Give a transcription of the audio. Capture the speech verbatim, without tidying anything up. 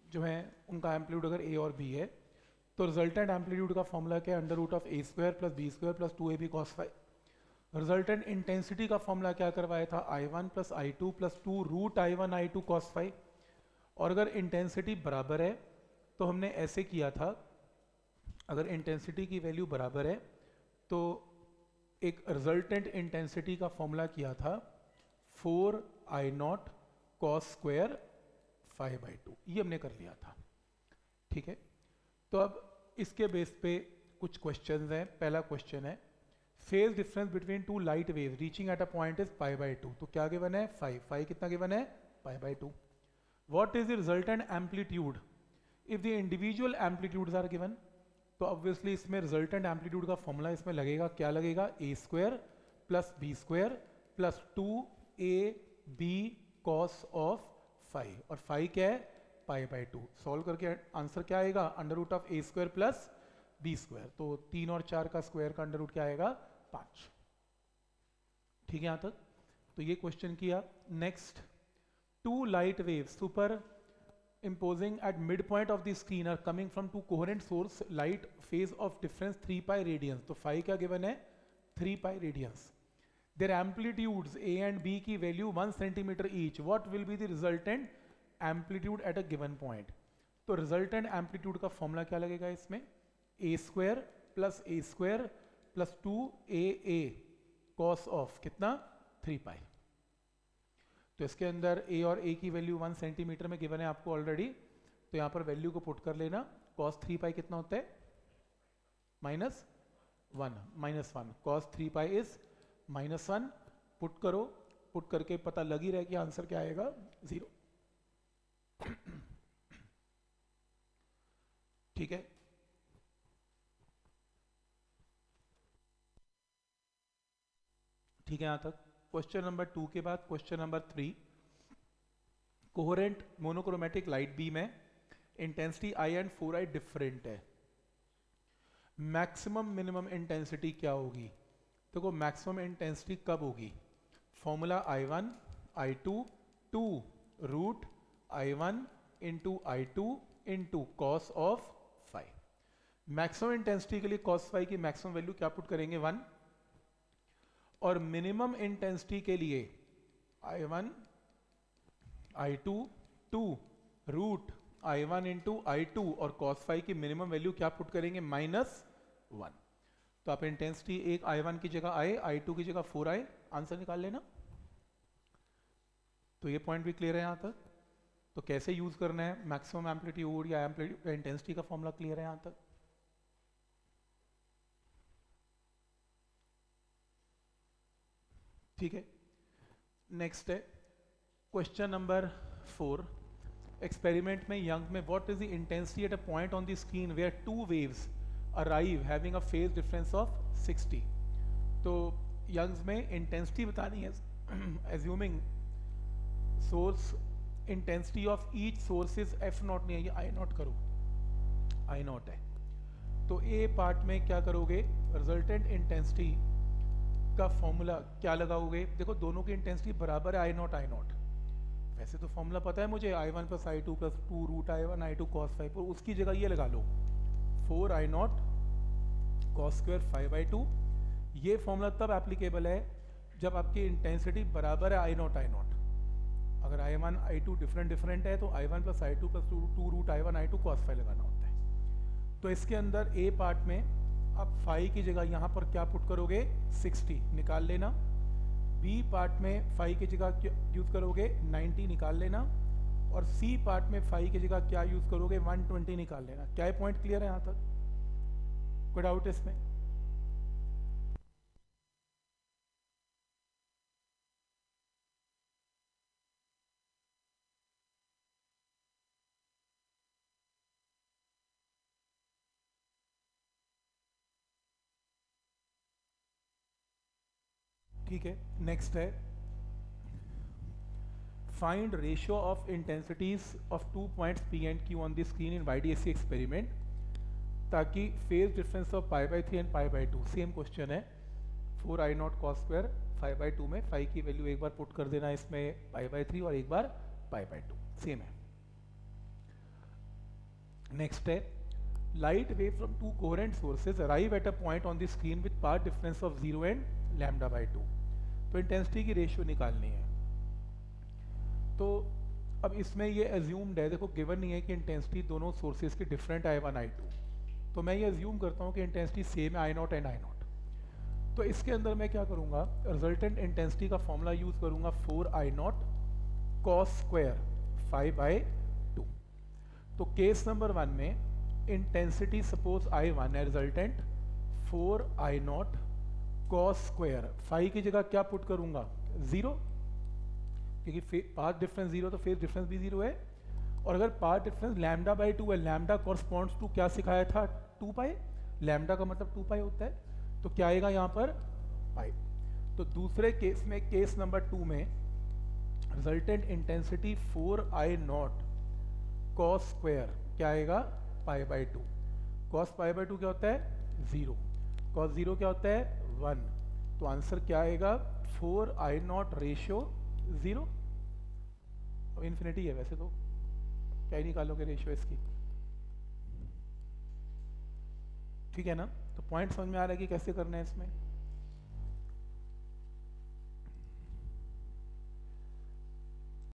जो है उनका एम्पलीट्यूड अगर ए और बी है तो रिजल्टेंट एम्पलीट्यूड का फॉर्मूला क्या है, under root of A square plus B square plus two A B cos phi. Resultant intensity का फॉर्मूला क्या करवाया था, I one plus I two plus two root I one I two cos phi. और अगर intensity बराबर है तो हमने ऐसे किया था, अगर इंटेंसिटी की वैल्यू बराबर है तो एक रिजल्टेंट इंटेंसिटी का फॉर्मूला किया था four I not cos square five by two, ये हमने कर लिया था। ठीक है, तो अब इसके बेस पे कुछ क्वेश्चंस हैं। पहला क्वेश्चन है phase difference between two light waves reaching at a point is pi by two. तो क्या गिवन है, फाइव। फाइव कितना गिवन है, pi by two. What is the resultant amplitude if the individual amplitudes are given. तो obviously इसमें resultant amplitude का formula इसमें लगेगा, क्या लगेगा, A square plus B square plus two A B cos of phi. और phi क्या है, पाई बाई टू। सॉल्व करके आंसर क्या आएगा, under root of A square plus B square. तो तीन और चार का स्क्वायर का अंडर रूट क्या आएगा, पांच। ठीक है यहां तक, तो ये क्वेश्चन किया। Next, two light waves super imposing at midpoint of the screen are coming from two coherent source light phase of difference three pi radians। तो फाइव क्या गिवन है, three pi radians. their amplitudes a and b की value one centimetre each। what will be the resultant amplitude at a given point। तो resultant amplitude का formula क्या लगेगा इसमें, A square plus A square plus two A A cos of कितना, three pi. तो इसके अंदर ए और ए की वैल्यू वन सेंटीमीटर में गिवन है आपको ऑलरेडी, तो यहाँ पर वैल्यू को पुट कर लेना। कॉस थ्री पाई कितना होता है, minus one, minus one. Cos three pi is minus one. Put करो, पुट करके पता लग ही रहा है कि आंसर क्या आएगा, जीरो। ठीक है, ठीक है यहां तक। क्वेश्चन नंबर टू के बाद question number three, coherent monochromatic light beam है, intensity I and four I different है। मैक्सिमम मिनिमम इंटेंसिटी क्या होगी, देखो मैक्सिमम इंटेंसिटी कब होगी, formula I one I two two root I one into I two into cos of phi. Maximum intensity के लिए cos phi की maximum value क्या पुट करेंगे, वन। और मिनिमम इंटेंसिटी के लिए I one I two two root I one into I two और cos phi की मिनिमम वैल्यू क्या पुट करेंगे, माइनस वन। तो आप इंटेंसिटी एक आई वन की जगह आए, आई टू की जगह फोर आए, आंसर निकाल लेना। तो ये पॉइंट भी क्लियर है यहां तक। तो कैसे यूज करना है मैक्सिमम एम्पलीट्यूड या एम्पलीट्यूड इंटेंसिटी का फॉर्मूला क्लियर है यहां तक। ठीक है, नेक्स्ट है क्वेश्चन नंबर फोर। एक्सपेरिमेंट में यंग में what is the intensity at a point on the screen where two waves arrive having a phase difference of sixty. तो यंग्स में इंटेंसिटी बतानी है, assuming source intensity of each source is F naught, नहीं है ये आई not करो, आई not है। तो ए पार्ट में क्या करोगे, रिजल्टेंट इंटेंसिटी का फॉर्मूला क्या लगाओगे, देखो दोनों की इंटेंसिटी बराबर है, आई नॉट आई नॉट। वैसे तो फॉर्मूला पता है मुझे, I one plus I two plus two root I one I two cos five, पर उसकी जगह ये लगा लो, four I not cos square five by two. ये फॉर्मूला तब एप्लीकेबल है जब आपकी इंटेंसिटी बराबर है आई नॉट आई नॉट। अगर I one I two different different है तो I one plus I two plus two two root I one I two cos five लगाना होता है। तो इसके अंदर ए पार्ट में आप फाइव की जगह यहाँ पर क्या पुट करोगे, सिक्सटी निकाल लेना। बी पार्ट में फाइव की जगह क्या यूज करोगे, नाइन्टी निकाल लेना। और सी पार्ट में फाइव की जगह क्या यूज करोगे, वन ट्वेंटी निकाल लेना। क्या है पॉइंट क्लियर है यहाँ तक, कोई डाउट इसमें। ठीक है, नेक्स्ट है find ratio of intensities of two points P and Q on the screen in Y D S C experiment, ताकि phase difference of pi by three and pi by two, same question है, four I not cos square five by two में five की value एक बार put कर देना इसमें पाई by three और एक बार पाई बाई टू, सेम है। नेक्स्ट है light wave from two coherent sources arrive at a point on the screen with path difference of zero and lambda by two. तो इंटेंसिटी की रेशियो निकालनी है. तो अब इसमें ये एज्यूम्ड है, देखो गिवन नहीं है कि इंटेंसिटी दोनों सोर्सेज की different I one I two, तो मैं ये एज्यूम करता हूँ कि इंटेंसिटी सेम है I nought and I nought. तो इसके अंदर मैं क्या करूँगा, रिजल्टेंट इंटेंसिटी का फॉर्मूला यूज़ करूँगा four I not cos square five by two. तो केस नंबर वन में इंटेंसिटी सपोज आई वन है, resultant four I not cos square, five की जगह क्या पुट करूंगा, जीरो, क्योंकि पाथ डिफरेंस जीरो तो फेज डिफरेंस भी जीरो है. और अगर path difference lambda by two है, लैम्डा कॉरस्पॉन्ड्स टू क्या सिखाया था, टू पाई, लैम्डा का मतलब टू पाई होता है, तो क्या आएगा यहाँ पर पाई. तो दूसरे केस में, केस नंबर टू में resultant intensity four I not cos square क्या आएगा, pi by two. Cos pi by two क्या होता है, जीरो, कॉस जीरो क्या होता है, वन. तो आंसर क्या आएगा, four I nought ratio zero. अब इन्फिनिटी है वैसे तो, क्या ही निकालोगे रेशियो इसकी, ठीक है ना. तो पॉइंट समझ में आ रहा है कि कैसे करना है इसमें.